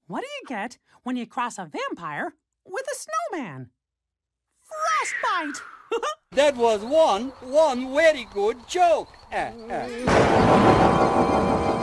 What do you get when you cross a vampire with a snowman? Frostbite! That was one very good joke.